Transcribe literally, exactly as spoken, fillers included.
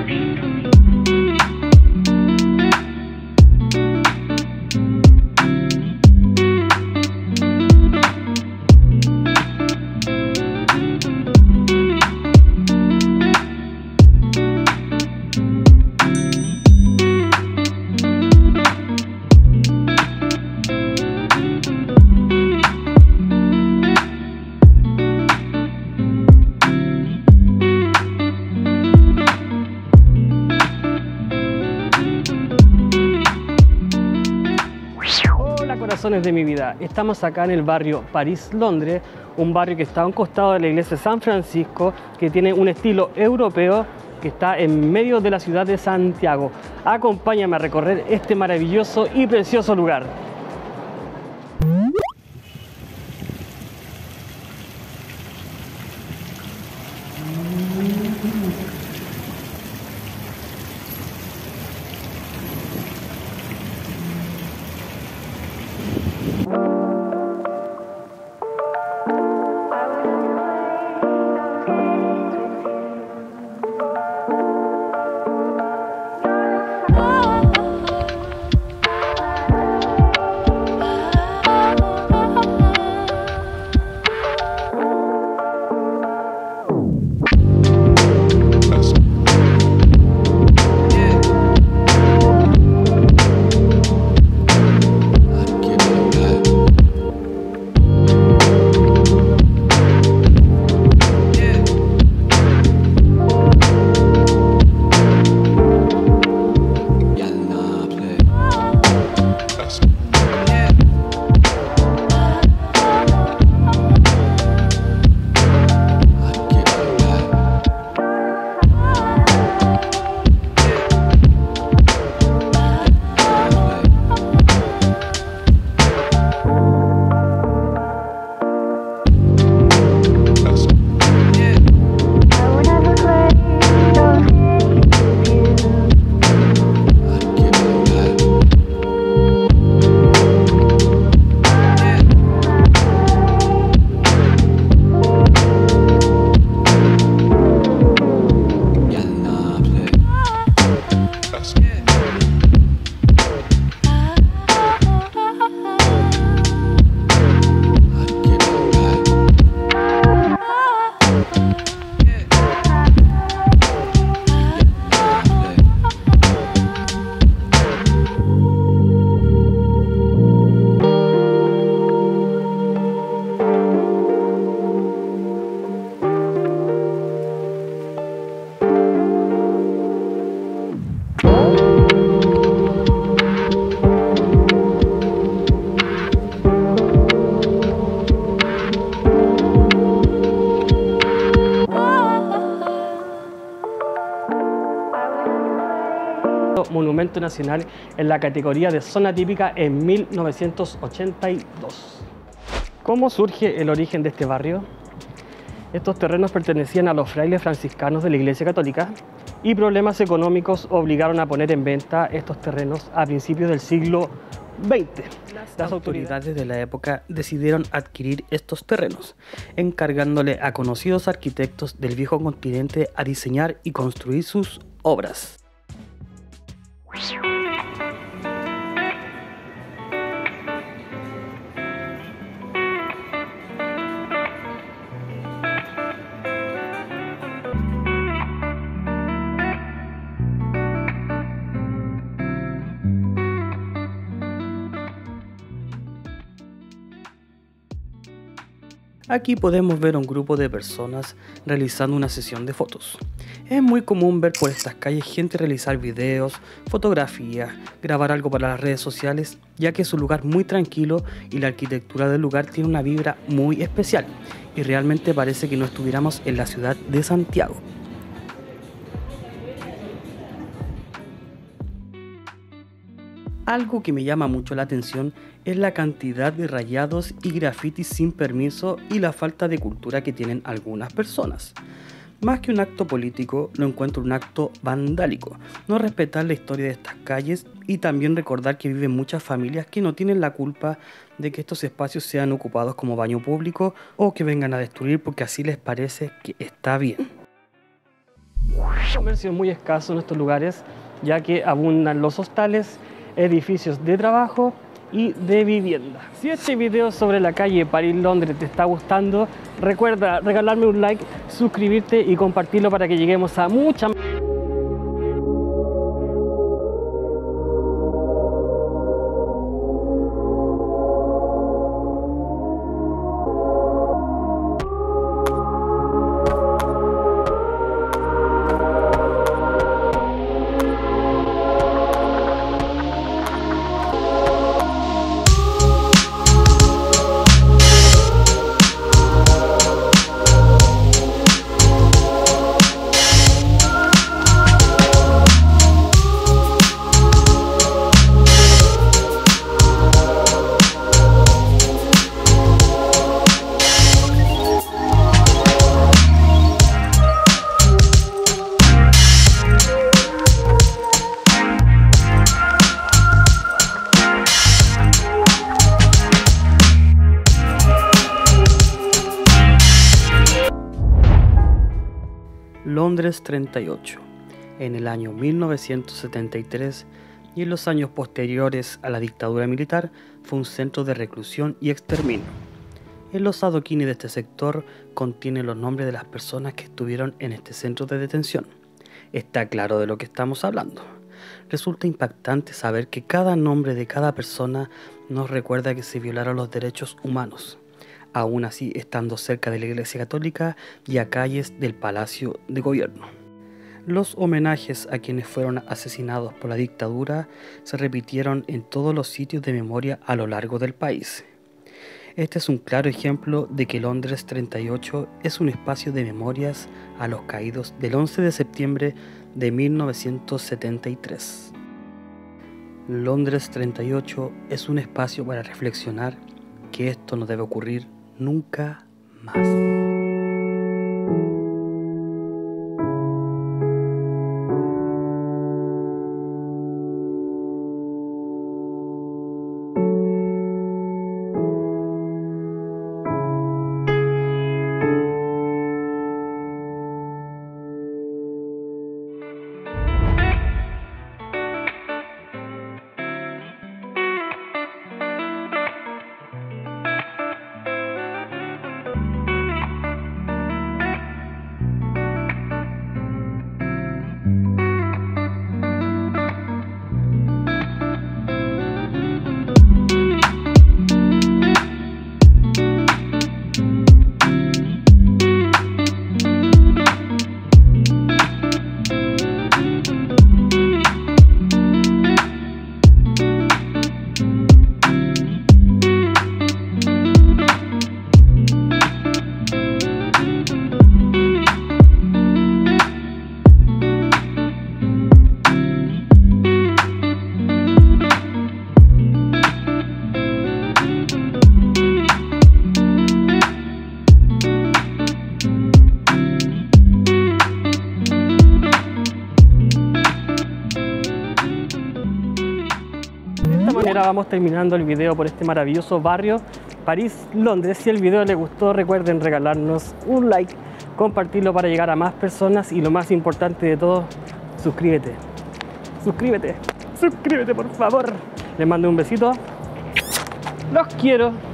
Corazones de mi vida, estamos acá en el barrio París-Londres, un barrio que está a un costado de la iglesia de San Francisco, que tiene un estilo europeo, que está en medio de la ciudad de Santiago. Acompáñame a recorrer este maravilloso y precioso lugar. Monumento Nacional en la categoría de zona típica en mil novecientos ochenta y dos. ¿Cómo surge el origen de este barrio? Estos terrenos pertenecían a los frailes franciscanos de la Iglesia Católica y problemas económicos obligaron a poner en venta estos terrenos a principios del siglo veinte. Las autoridades de la época decidieron adquirir estos terrenos, encargándole a conocidos arquitectos del viejo continente a diseñar y construir sus obras. Aquí podemos ver a un grupo de personas realizando una sesión de fotos. Es muy común ver por estas calles gente realizar videos, fotografías, grabar algo para las redes sociales, ya que es un lugar muy tranquilo y la arquitectura del lugar tiene una vibra muy especial y realmente parece que no estuviéramos en la ciudad de Santiago. Algo que me llama mucho la atención es la cantidad de rayados y grafitis sin permiso y la falta de cultura que tienen algunas personas. Más que un acto político, lo encuentro un acto vandálico, no respetar la historia de estas calles y también recordar que viven muchas familias que no tienen la culpa de que estos espacios sean ocupados como baño público o que vengan a destruir porque así les parece que está bien. comercio es muy escaso en estos lugares, ya que abundan los hostales, edificios de trabajo y de vivienda. Si este video sobre la calle París-Londres te está gustando, recuerda regalarme un like, suscribirte y compartirlo para que lleguemos a mucha más. Londres treinta y ocho. En el año mil novecientos setenta y tres y en los años posteriores a la dictadura militar fue un centro de reclusión y exterminio. En los adoquines de este sector contienen los nombres de las personas que estuvieron en este centro de detención. Está claro de lo que estamos hablando. Resulta impactante saber que cada nombre de cada persona nos recuerda que se violaron los derechos humanos, aún así estando cerca de la Iglesia Católica y a calles del Palacio de Gobierno. Los homenajes a quienes fueron asesinados por la dictadura se repitieron en todos los sitios de memoria a lo largo del país. Este es un claro ejemplo de que Londres treinta y ocho es un espacio de memorias a los caídos del once de septiembre de mil novecientos setenta y tres. Londres treinta y ocho es un espacio para reflexionar que esto no debe ocurrir nunca más. Vamos terminando el video por este maravilloso barrio París-Londres. Si el video les gustó, recuerden regalarnos un like, compartirlo para llegar a más personas y lo más importante de todo, suscríbete, suscríbete, suscríbete por favor. Les mando un besito, los quiero.